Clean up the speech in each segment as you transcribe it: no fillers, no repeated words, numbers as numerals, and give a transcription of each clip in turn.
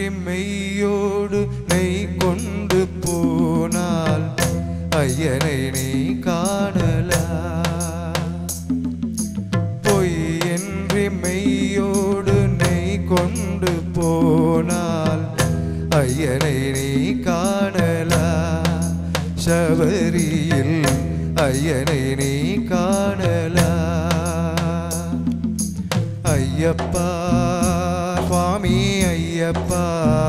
மெய்யோடு நெய் கொண்டு போனால் ஐயனை நீ காணலாம். பொய்யின்றி மெய்யோடு நெய் கொண்டு போனால் ஐயனை நீ காணலாம். சபரியில் ஐயனை நீ காணலாம். ஐயப்பா சுவாமி ஐயப்பா,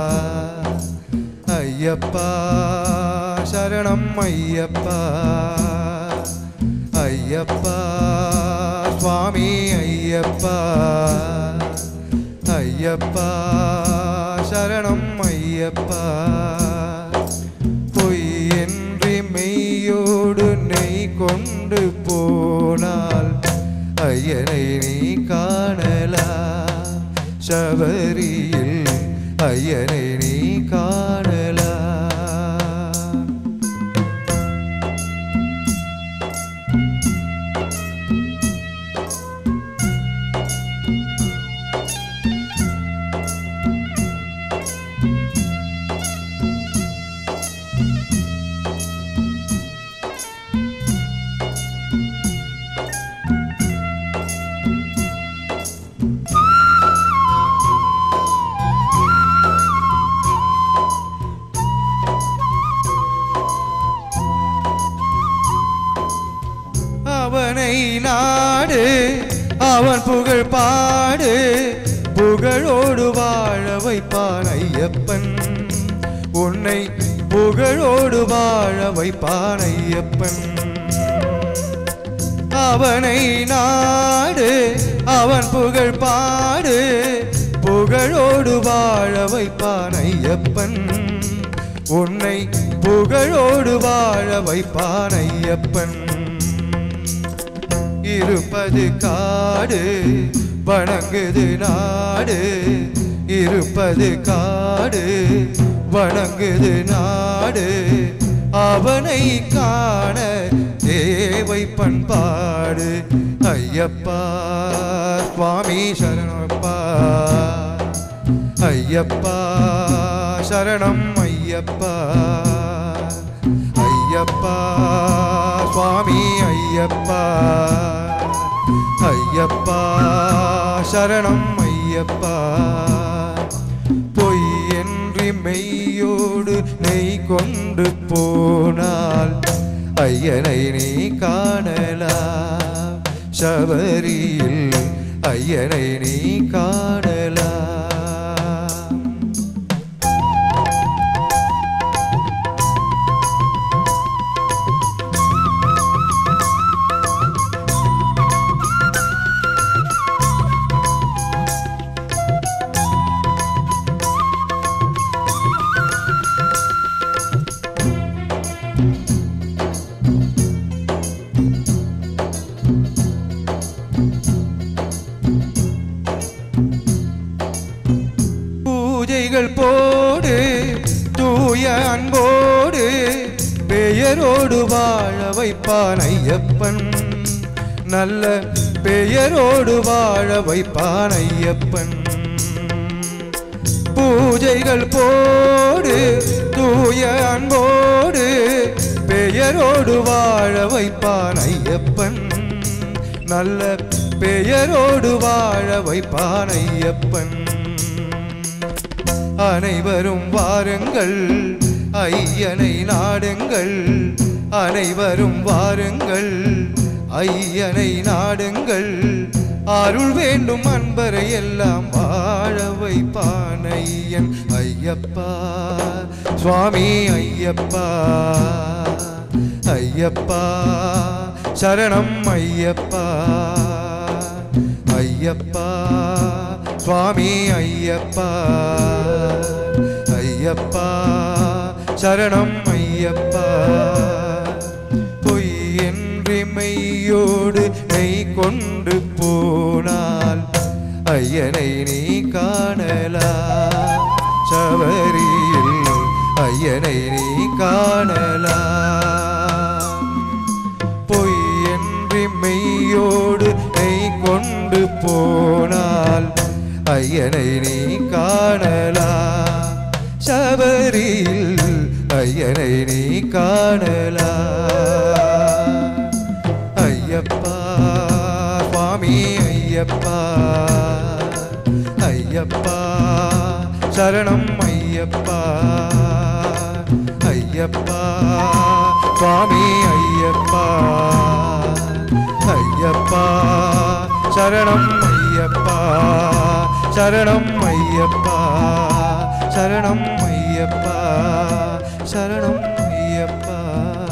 ஐயப்பா சரணம் ஐயப்பா, ஐயப்பா சுவாமி ஐயப்பா, ஐயப்பா சரணம் ஐயப்பா. பொய்யின்றி மெய்யோடு நெய் கொண்டு போனால் ஐயனை நீ காணலாம். சபரியில் ஐயனை நீ காணலாம். அவனை நாடு அவன் புகழ் பாடு, புகழோடு வாழ வைப்பான் ஐயப்பன். உன்னை புகழோடு வாழ வைப்பான் ஐயப்பன். அவனை நாடு அவன் புகழ் பாடு, புகழோடு வாழ வைப்பான் ஐயப்பன். உன்னை புகழோடு வாழ வைப்பான் ஐயப்பன். இருப்பது காடு வணங்குது நாடு, இருப்பது காடு வணங்குது நாடு. அவனை காண தேவை பண்பாடு. ஐயப்பா சுவாமி சரணப்பா, ஐயப்பா சரணம் ஐயப்பா, ஐயப்பா சுவாமி ஐயப்பா, ஐயப்பா சரணம் ஐயப்பா. பொய்யின்றி மெய்யோடு நெய் கொண்டு போனால் ஐயனை நீ காணலாம். சபரியில் ஐயனை நீ காணலாம். பூஜைகள் போடு தூய அன்போடு, பெயரோடு வாழ வைப்பான் ஐயப்பன். நல்ல பெயரோடு வாழ வைப்பான் ஐயப்பன். பூஜைகள் போடு தூய அன்போடு, பெயரோடு வாழ வைப்பான் ஐயப்பன். நல்ல பெயரோடு வாழ வைப்பான் ஐயப்பன். அனைவரும் வாருங்கள் ஐயனை நாடுங்கள், அனைவரும் வாருங்கள் ஐயனை நாடுங்கள். அருள் வேண்டும் அன்பரை எல்லாம் வாழ வைப்பான் ஐயன். ஐயப்பா சுவாமி ஐயப்பா, ஐயப்பா சரணம் ஐயப்பா, ஐயப்பா சுவாமி ஐயப்பா, ஐயப்பா சரணம் ஐயப்பா. பொய்யின்றி மெய்யோடு நெய் கொண்டு போனால் ஐயனை நீ காணலாம். சபரியில் ஐயனை நீ காணலாம். பொய்யின்றி மெய்யோடு நெய் கொண்டு போனால் ஐயனை நீ காணலாம். பிறவியில் ஐயனை நீ காணலாம். ஐயப்பா சுவாமி ஐயப்பா, ஐயப்பா சரணம் ஐயப்பா, ஐயப்பா சுவாமி ஐயப்பா, ஐயப்பா சரணம் ஐயப்பா, சரணம் ஐயப்பா, சரணம் ஐயப்பா, சரணம் ஐயப்பா.